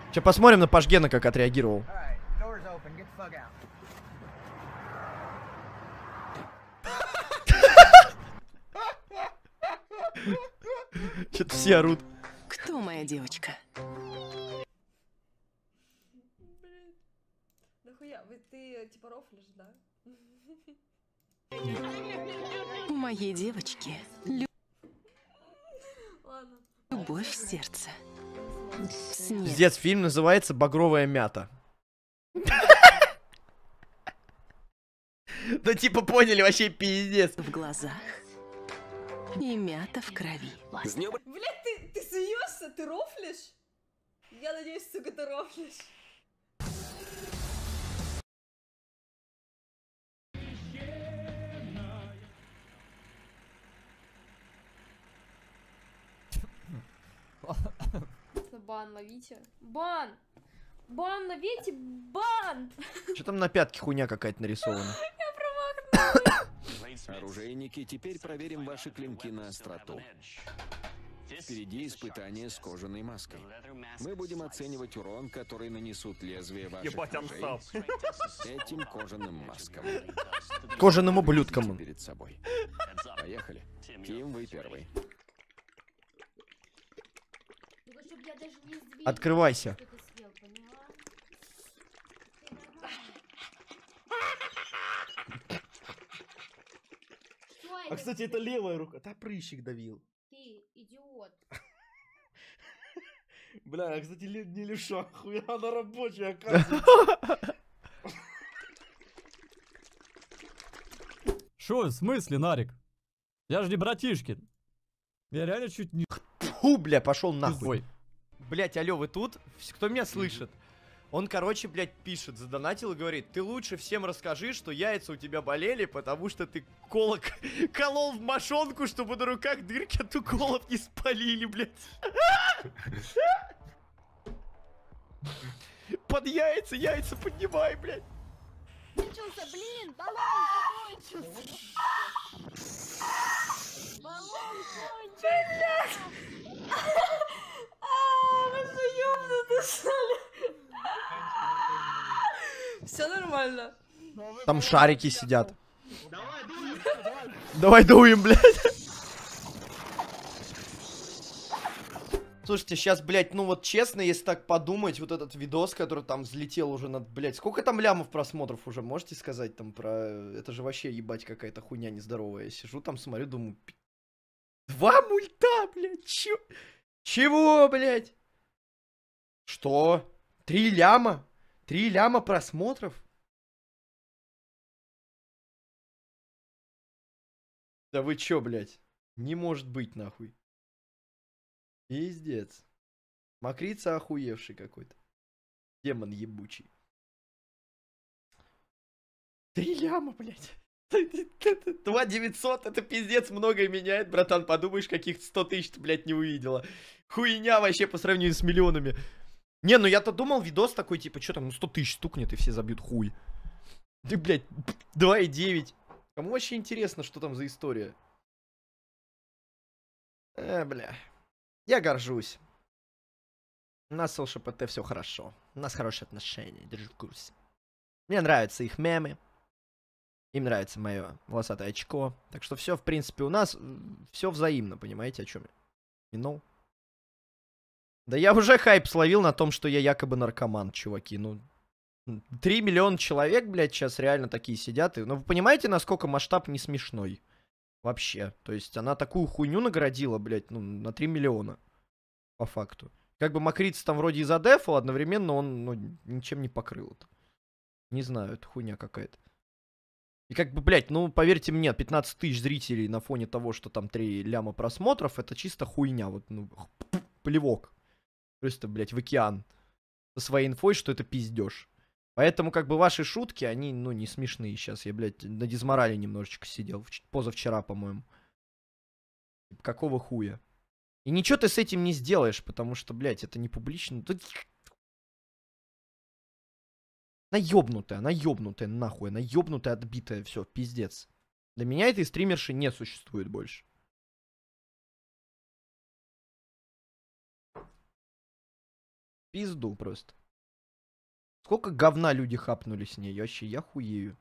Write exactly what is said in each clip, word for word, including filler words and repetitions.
Сейчас посмотрим на Пашгена, как отреагировал. Что-то все орут. Кто моя девочка? Блин. Нахуя? Вы, ты типа рофлишь, да? У моей девочки лю- Ладно. любовь в сердце. Снег Пиздец, фильм называется «Багровая мята». Да типа поняли, вообще пиздец. в глазах и мята в крови. Блять, ты, ты смеешься? Ты рофлишь? Я надеюсь, сука, ты рофлишь. Бан ловите. Бан! Бан ловите! Бан! Что там на пятке хуйня какая-то нарисована? Оружейники, теперь проверим ваши клинки на остроту. Впереди испытание с кожаной маской. Мы будем оценивать урон, который нанесут лезвия ваших Ебать, он ножей сам. этим кожаным маскам. Кожаным ублюдком. Перед собой. Поехали. Тим, вы первый. Открывайся. А, кстати, это левая рука. Да, прыщик давил. Ты идиот. Бля, а, кстати, не левша, хуя она рабочая, оказывается. Шо, в смысле, Нарик? Я же не братишкин. Я реально чуть не... Фу, бля, пошел нахуй. Ой. Блять, алло, вы тут? Кто меня слышит? Он, короче, блядь, пишет, задонатил и говорит: ты лучше всем расскажи, что яйца у тебя болели, потому что ты колок колол в мошонку, чтобы на руках дырки от уколов не спалили, блядь. Под яйца, яйца поднимай, блядь. Кончился, блин, баллон закончился. Баллон кончился. А, вы что, ёбнуты, что ли? Все нормально. Там шарики сидят. Давай дуем, блядь. Слушайте, сейчас, блядь, ну вот честно, если так подумать, вот этот видос, который там взлетел уже над, блядь, сколько там лямов просмотров уже, можете сказать там про... Это же вообще, ебать, какая-то хуйня нездоровая. Я сижу там, смотрю, думаю... Два мульта, блядь, чё? Чего, блядь? Что? Три ляма? Три ляма просмотров? Да вы чё, блядь? Не может быть, нахуй. Пиздец. Макрица охуевший какой-то. Демон ебучий. Три ляма, блядь. Два девятьсот, это пиздец многое меняет, братан. Подумаешь, каких-то сто тысяч ты, блядь, не увидела. Хуйня вообще по сравнению с миллионами. Не, ну я-то думал, видос такой, типа, что там, ну сто тысяч стукнет и все забьют хуй. Ты, блядь, два и девять. Кому вообще интересно, что там за история? Э, бля. Я горжусь. У нас с ЛШПТ все хорошо. У нас хорошие отношения, держи в курсе. Мне нравятся их мемы. Им нравится мое волосатое очко. Так что все, в принципе, у нас все взаимно, понимаете, о чем я? You know? Да я уже хайп словил на том, что я якобы наркоман, чуваки. Ну, три миллиона человек, блядь, сейчас реально такие сидят. И, ну, вы понимаете, насколько масштаб не смешной? Вообще. То есть она такую хуйню наградила, блядь, ну, на три миллиона. По факту. Как бы Макрица там вроде и задефал, одновременно он, ну, ничем не покрыл это. Не знаю, это хуйня какая-то. И как бы, блядь, ну, поверьте мне, пятнадцать тысяч зрителей на фоне того, что там три ляма просмотров, это чисто хуйня. Вот, ну, плевок. Просто, блядь, в океан. Со своей инфой, что это пиздеж. Поэтому, как бы, ваши шутки, они, ну, не смешные сейчас. Я, блядь, на дизморале немножечко сидел. Позавчера, по-моему. Какого хуя? И ничего ты с этим не сделаешь, потому что, блядь, это не публично. Она ёбнутая, она ёбнутая, нахуй. Она ёбнутая, отбитая, все, пиздец. Для меня этой стримерши не существует больше. Пизду просто. Сколько говна люди хапнули с ней, вообще, я хуею.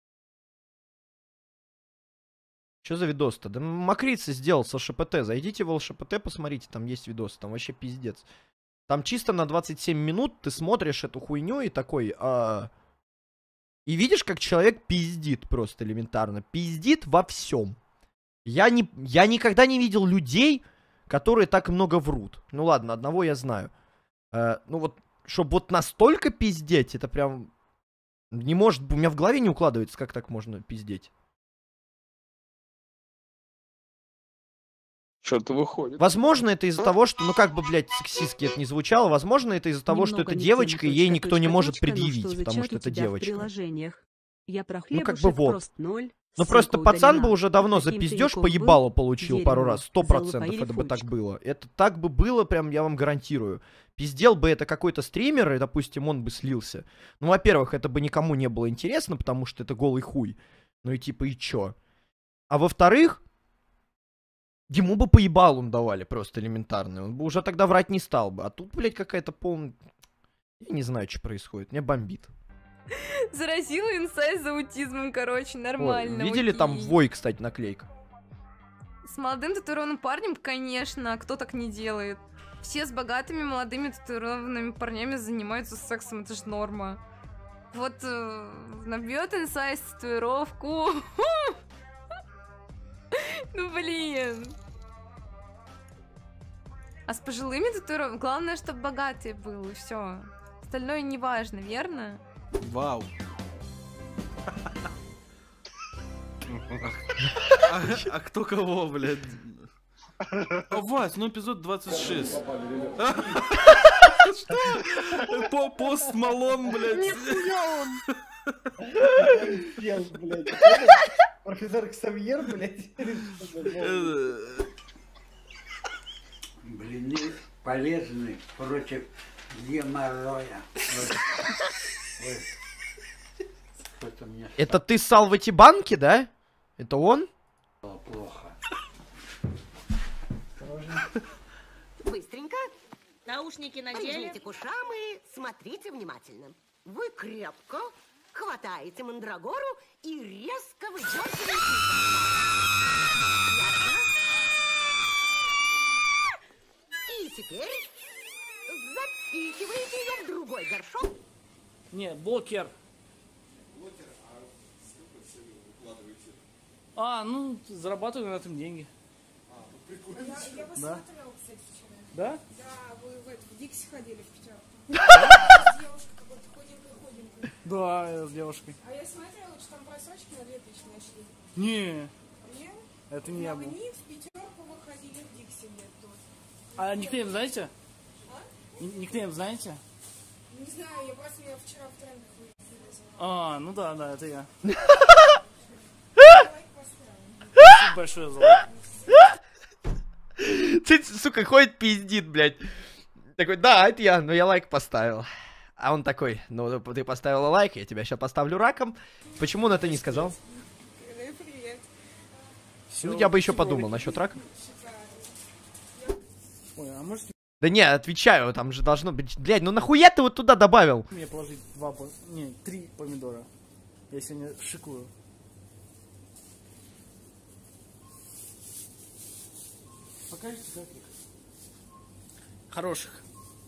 Что за видос-то? Да Макрица сделал с ЛШПТ. Зайдите в ЛШПТ, посмотрите, там есть видос, там вообще пиздец. Там чисто на двадцать семь минут ты смотришь эту хуйню и такой... А... И видишь, как человек пиздит просто элементарно. Пиздит во всем. Я, не... я никогда не видел людей, которые так много врут. Ну ладно, одного я знаю. А, ну вот, чтобы вот настолько пиздеть, это прям... Не может... У меня в голове не укладывается, как так можно пиздеть. Что-то выходит. Возможно, это из-за того, что, ну как бы, блядь, сексистски это не звучало, возможно, это из-за того, что это девочка, и ей никто не может предъявить, потому что это девочка. Я про ну как бы вот. Прост ноль, ну просто пацан бы уже давно за пиздеж по ебалу получил пару раз, сто процентов это бы так было. Это так бы было, прям я вам гарантирую. Пиздел бы это какой-то стример, и, допустим, он бы слился. Ну, во-первых, это бы никому не было интересно, потому что это голый хуй. Ну и типа, и чё? А во-вторых, ему бы по ебалу давали просто элементарно. Он бы уже тогда врать не стал бы. А тут, блядь, какая-то полная... Я не знаю, что происходит. Меня бомбит. Заразила инсайт за аутизмом, короче, нормально. Ой, видели окей. там вой, кстати, наклейка? С молодым татуированным парнем, конечно, кто так не делает. Все с богатыми молодыми татуированными парнями занимаются сексом, это же норма. Вот э, набьет инсайт татуировку. Ну блин. А с пожилыми татуировками главное, чтобы богатый был, и все. Остальное не важно, верно? Вау. А, а кто кого, блядь? О, Вась, ну эпизод двадцать шесть. Что? По пост Малон, блядь. Нихуя он. Профессор Ксавьер, блядь. Блины полезны против геморроя. Это ты ссал в эти банки, да? Это он? Плохо. Быстренько. Наушники надели. Прижмите к ушам и смотрите внимательно. Вы крепко хватаете мандрагору и резко выдергиваете. И теперь запихиваете ее в другой горшок. Не, блокер. А, ну, зарабатываю на этом деньги. А, ну прикольно. Я, я вас да. смотрела, кстати, вчера. Да? Да, вы в, это, в Дикси ходили в пятерку. Да? С девушкой какой-то худенькой-худенькой. Да, я с девушкой. А я смотрела, что там просрочки на две тысячи нашли. Не. Не? Это не я был. Магнит в пятерку вы ходили в Дикси лет тут. А никнейм знаете? А? Никнейм знаете? Не знаю, я просто я вчера в трендах вылезла. А, ну да, да, это я. Спасибо большое за лайк. Ты, сука, ходит пиздит, блядь. Такой, да, это я, но я лайк поставил. А он такой, ну ты поставила лайк, я тебя сейчас поставлю раком. Почему он это не сказал? Привет. Ну я бы еще подумал насчет рака. Ой, а может... Да не, отвечаю, там же должно быть... Блядь, ну нахуя ты вот туда добавил? Мне положить два, не, три помидора. Я сегодня шикую. Покажите каких? Хороших.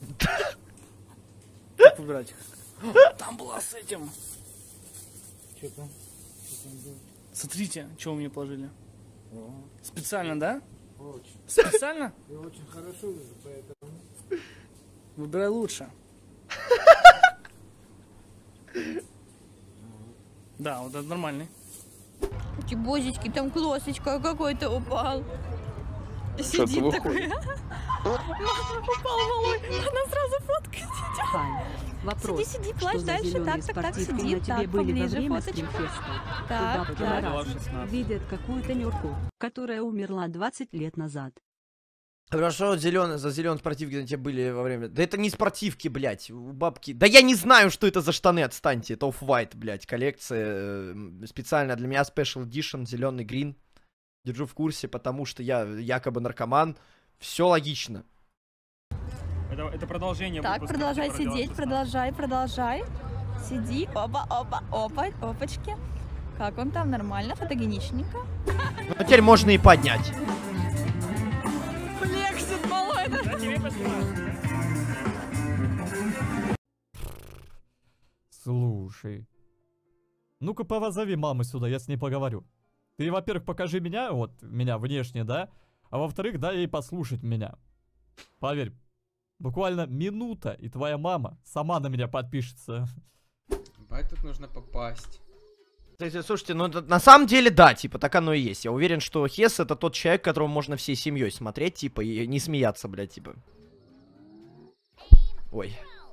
Как выбирать их? Там была с этим. Что там? Смотрите, что вы мне положили. Специально, да? Очень. Специально? Я очень хорошо вижу, поэтому... Выбирай лучше. Да, вот это нормальный. Эти бозички, там клосочка какой-то упал. Сидит такой. Упал малой, она сразу фоткает. Вопрос. Сиди, сиди, плачь дальше, так, так, так, сиди, на тебе так, были во поближе, время фоточку. стримфеста. Так, Бабки так. на раз видят какую-то нюрку, которая умерла двадцать лет назад. Хорошо, зеленый, за зеленые спортивки на тебе были во время... Да это не спортивки, блядь, у бабки... Да я не знаю, что это за штаны, отстаньте. Это Off-White, блядь, коллекция. Специально для меня Special Edition, зеленый грин. Держу в курсе, потому что я якобы наркоман. Все логично. Это, это продолжение Так, выпуска, продолжай который делал сидеть, продолжай, продолжай. Сиди, опа, опа, опа, опачки. Как он там? Нормально, фотогеничненько. Ну, теперь можно и поднять. Флексит малой, да? Да, тебе посылаю. Слушай. Ну-ка позови маму сюда, я с ней поговорю. Ты, во-первых, покажи меня, вот, меня внешне, да? А во-вторых, дай ей послушать меня. Поверь, буквально минута, и твоя мама сама на меня подпишется. Бать, тут нужно попасть. Слушайте, ну на самом деле, да, типа, так оно и есть. Я уверен, что Хес это тот человек, которого можно всей семьей смотреть, типа, и не смеяться, блядь, типа. Ой.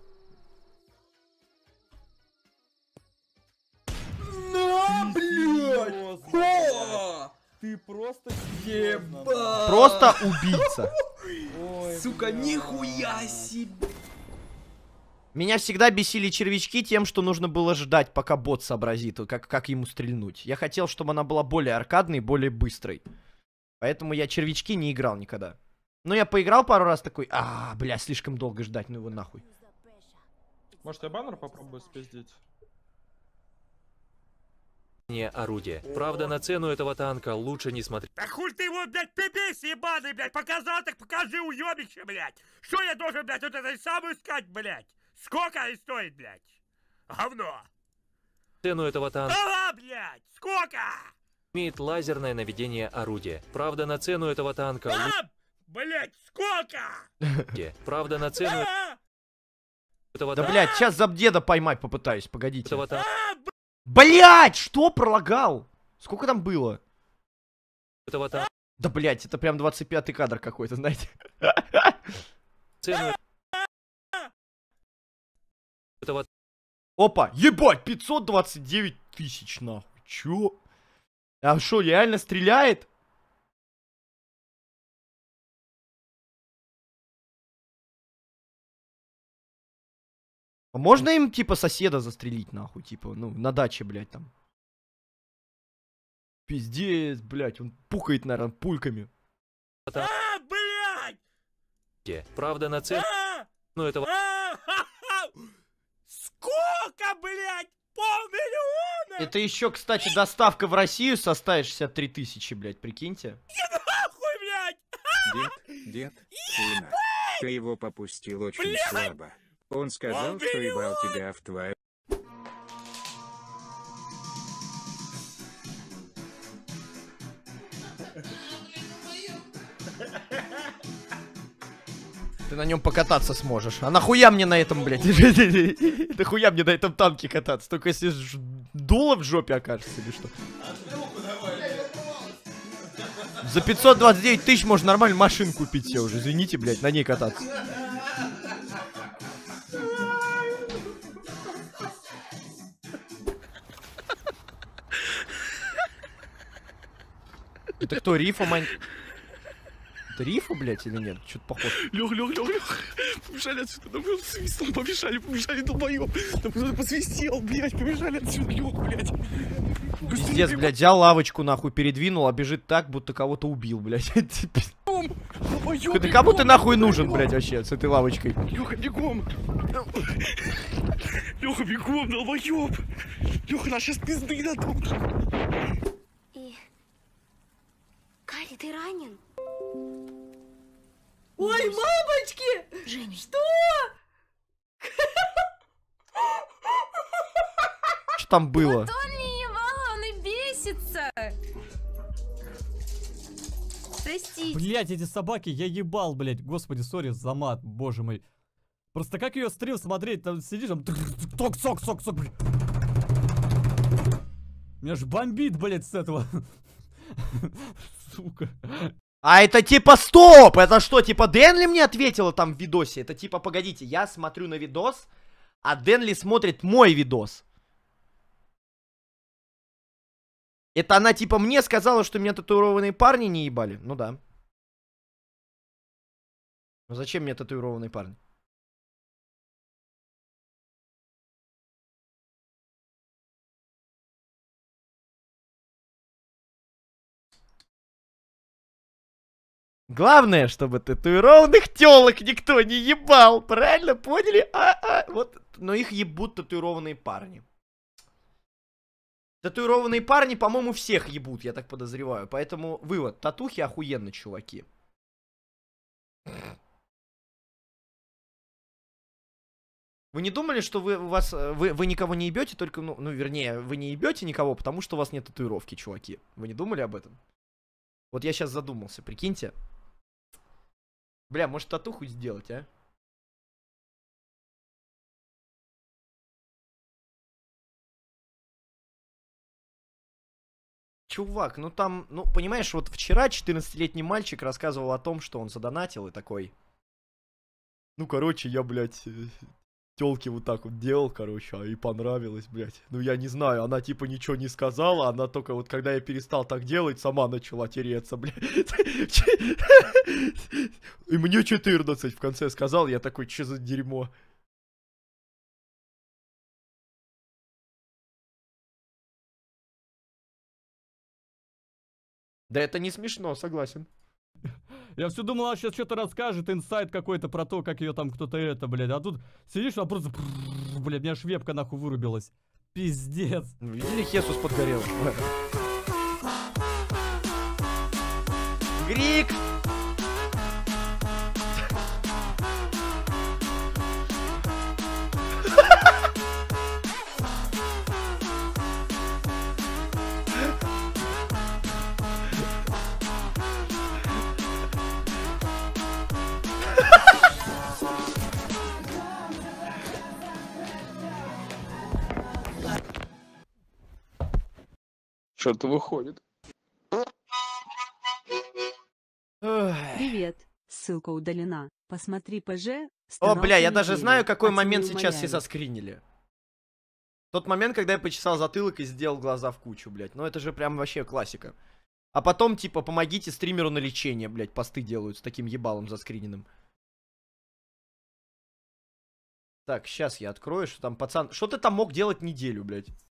На, блядь! О! Ты просто ебать! Просто убийца. Ой, сука, нихуя себе! Меня всегда бесили червячки тем, что нужно было ждать, пока бот сообразит, как, как ему стрельнуть. Я хотел, чтобы она была более аркадной, более быстрой. Поэтому я червячки не играл никогда. Но я поиграл пару раз такой, а, бля, слишком долго ждать, ну его нахуй. Может, я баннер попробую спиздить? Не орудие. Правда, на цену этого танка лучше не смотреть. Да хуй ты его, блядь, пипись ебаный, блядь, показал, так покажи, уёбище, блядь. Что я должен, блядь, вот это самую искать, блядь? Сколько она стоит, блядь? Говно. Цену этого танка Ага, блядь, сколько? имеет лазерное наведение орудия. Правда, на цену этого танка лучше... А, блядь, сколько? Правда, на цену этого Да, танка... блядь, сейчас забдеда поймать попытаюсь, погодите. Этого танка... Блядь, что пролагал? Сколько там было? Этого танка... Да, блядь, это прям двадцать пятый кадр какой-то, знаете. Цену... Этого... Опа, ебать, пятьсот двадцать девять тысяч, нахуй. Чё? А шо, реально стреляет? А можно им, типа, соседа застрелить, нахуй, типа, ну, на даче, блядь, там. Пиздец, блядь, он пукает, наверное, пульками. А, блядь! Правда, на цену... Ну, этого... Сколько, блядь? Полмиллиона? Это еще, кстати, доставка в Россию составит шестьдесят три тысячи, блядь, прикиньте. Нахуй, блядь! Дед, дед, сына, ты его попустил очень Блядь! слабо. Он сказал, что ебал тебя в твою... Ты на нем покататься сможешь. А нахуя мне на этом, блядь? Нахуя мне на этом танке кататься? Только если ж дуло в жопе окажется или что? За пятьсот двадцать девять тысяч можно нормально машину купить себе уже. Извините, блядь, на ней кататься. Это кто, Рифа, мань? Это Рифа, блядь, или нет? Что-то похоже. Лёх, Лёх, Лёх, Лёх. Побежали отсюда. Там кто-то свистнул. Побежали, побежали, долбоёб. Там кто-то посвистел, блядь. Побежали отсюда, Лёх, блядь. Пиздец, блядь, взял лавочку, нахуй, передвинул, а бежит так, будто кого-то убил, блядь. Ты кому ты нахуй нужен, блядь, вообще, с этой лавочкой? Лёха, бегом. Лёха, бегом, долбоёб. Лёха, нас сейчас пизды дадут. И... Кари, ты ранен? Ой, мамочки! Женя. Что? Что там было? Вот он не ебал, он и бесится. Простите. Блять, эти собаки, я ебал, блять. Господи, сори за мат, боже мой. Просто как ее стрим смотреть, там сидишь, там... Сок, сок, сок, сок, блядь. Меня ж бомбит, блять, с этого. Сука. А это типа стоп! Это что, типа Денли мне ответила там в видосе? Это типа, погодите, я смотрю на видос, а Денли смотрит мой видос. Это она типа мне сказала, что меня татуированные парни не ебали? Ну да. Ну зачем мне татуированные парни? Главное, чтобы татуированных тёлок никто не ебал. Правильно поняли? А-а. Вот. Но их ебут татуированные парни. Татуированные парни, по-моему, всех ебут, я так подозреваю. Поэтому вывод. Татухи охуенно, чуваки. Вы не думали, что вы, у вас, вы, вы никого не ебете, только, ну, ну, вернее, вы не ебете никого, потому что у вас нет татуировки, чуваки. Вы не думали об этом? Вот я сейчас задумался, прикиньте. Бля, может татуху сделать, а? Чувак, ну там, ну, понимаешь, вот вчера четырнадцатилетний мальчик рассказывал о том, что он задонатил и такой... Ну, короче, я, блядь, тёлки вот так вот делал, короче, а ей понравилось, блядь. Ну, я не знаю, она типа ничего не сказала, она только вот, когда я перестал так делать, сама начала тереться, блядь. И мне четырнадцать в конце сказал, я такой, че за дерьмо? Да это не смешно, согласен. Я все думал, она сейчас что-то расскажет, инсайт какой-то про то, как ее там кто-то это, блядь. А тут сидишь, а просто, блядь, у меня аж вебка нахуй вырубилась. Пиздец. Видели, Хесус подгорел. Грик! Что-то выходит. Привет. Ссылка удалена. Посмотри ПЖ. О, бля, я даже неделю. знаю, какой Пацаны момент сейчас все умоляют. заскринили. Тот момент, когда я почесал затылок и сделал глаза в кучу, блядь. Ну это же прям вообще классика. А потом, типа, помогите стримеру на лечение, блядь, посты делают с таким ебалом заскриненным. Так, сейчас я открою, что там пацан... Что ты там мог делать неделю, блядь?